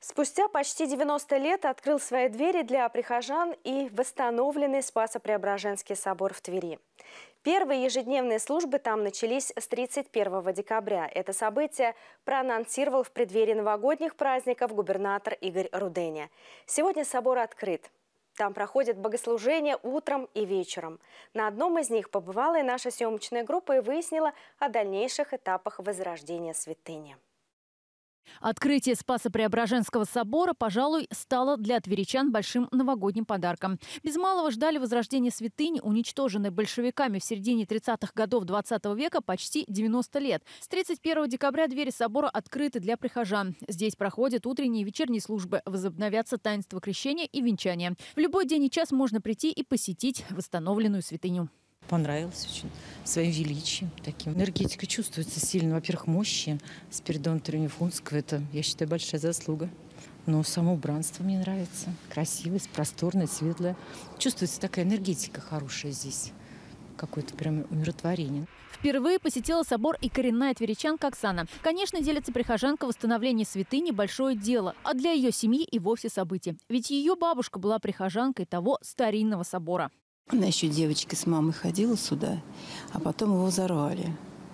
Спустя почти 90 лет открыл свои двери для прихожан и восстановленный Спасо-Преображенский собор в Твери. Первые ежедневные службы там начались с 31 декабря. Это событие проанонсировал в преддверии новогодних праздников губернатор Игорь Руденя. Сегодня собор открыт. Там проходят богослужения утром и вечером. На одном из них побывала и наша съемочная группа и выяснила о дальнейших этапах возрождения святыни. Открытие Спасо-Преображенского собора, пожалуй, стало для тверичан большим новогодним подарком. Без малого ждали возрождения святыни, уничтоженной большевиками в середине 30-х годов 20 века почти 90 лет. С 31 декабря двери собора открыты для прихожан. Здесь проходят утренние и вечерние службы, возобновятся таинства крещения и венчания. В любой день и час можно прийти и посетить восстановленную святыню. Понравилось очень своим величием таким. Энергетика чувствуется сильно. Во-первых, мощи Спиридона Трифунского. Это, я считаю, большая заслуга. Но само убранство мне нравится. Красивое, просторное, светлое. Чувствуется такая энергетика хорошая здесь. Какое-то прям умиротворение. Впервые посетила собор и коренная тверичанка Оксана. Конечно, делится прихожанка, восстановление святыни – большое дело, а для ее семьи и вовсе событие. Ведь ее бабушка была прихожанкой того старинного собора. Она еще девочкой с мамой ходила сюда, а потом его взорвали.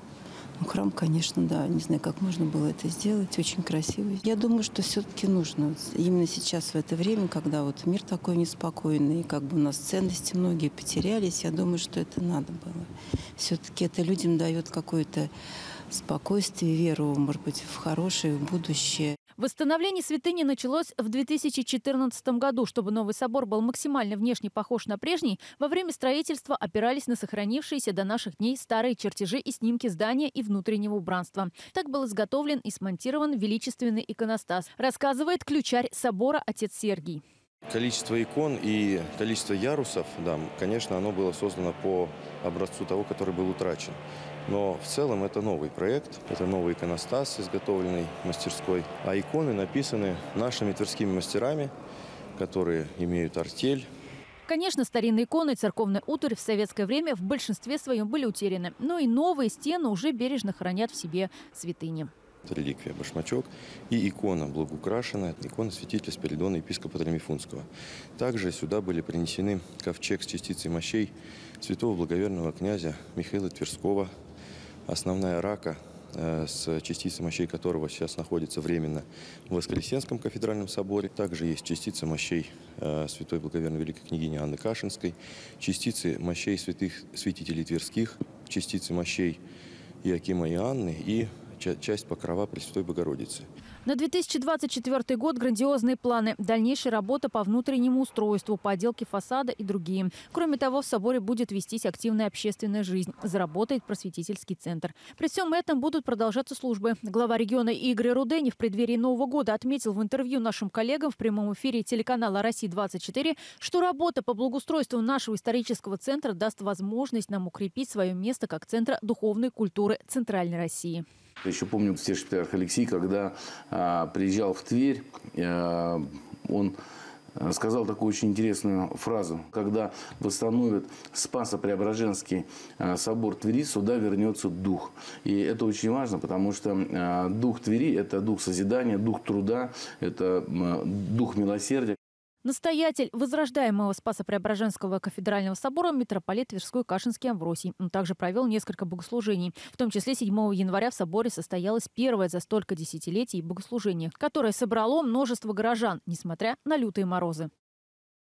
Ну, храм, конечно, да, не знаю, как можно было это сделать, очень красивый. Я думаю, что все-таки нужно. Именно сейчас, в это время, когда вот мир такой неспокойный, как бы у нас ценности многие потерялись, я думаю, что это надо было. Все-таки это людям дает какое-то спокойствие, веру, может быть, в хорошее, в будущее. Восстановление святыни началось в 2014 году. Чтобы новый собор был максимально внешне похож на прежний, во время строительства опирались на сохранившиеся до наших дней старые чертежи и снимки здания и внутреннего убранства. Так был изготовлен и смонтирован величественный иконостас, рассказывает ключарь собора отец Сергий. Количество икон и количество ярусов, да, конечно, оно было создано по образцу того, который был утрачен. Но в целом это новый проект, это новый иконостас, изготовленный мастерской. А иконы написаны нашими тверскими мастерами, которые имеют артель. Конечно, старинные иконы и церковная утварь в советское время в большинстве своем были утеряны. Но и новые стены уже бережно хранят в себе святыни. Это реликвия башмачок и икона благоукрашенная, икона святителя Спиридона епископа Трифунского. Также сюда были принесены ковчег с частицей мощей святого благоверного князя Михаила Тверского, основная рака с частицей мощей которого сейчас находится временно в Воскресенском кафедральном соборе. Также есть частица мощей святой благоверной великой княгини Анны Кашинской, частицы мощей святых святителей Тверских, частицы мощей Иакима и Анны и часть покрова Пресвятой Богородицы. На 2024 год грандиозные планы. Дальнейшая работа по внутреннему устройству, по отделке фасада и другие. Кроме того, в соборе будет вестись активная общественная жизнь. Заработает просветительский центр. При всем этом будут продолжаться службы. Глава региона Игорь Рудень в преддверии Нового года отметил в интервью нашим коллегам в прямом эфире телеканала «Россия-24», что работа по благоустройству нашего исторического центра даст возможность нам укрепить свое место как центра духовной культуры Центральной России. Я еще помню Святейший Патриарх Алексий, когда приезжал в Тверь, он сказал такую очень интересную фразу. Когда восстановят Спасо-Преображенский собор Твери, сюда вернется дух. И это очень важно, потому что дух Твери – это дух созидания, дух труда, это дух милосердия. Настоятель возрождаемого Спасо-Преображенского кафедрального собора митрополит Тверской Кашинский Амвросий. Он также провел несколько богослужений. В том числе 7 января в соборе состоялось первое за столько десятилетий богослужение, которое собрало множество горожан, несмотря на лютые морозы.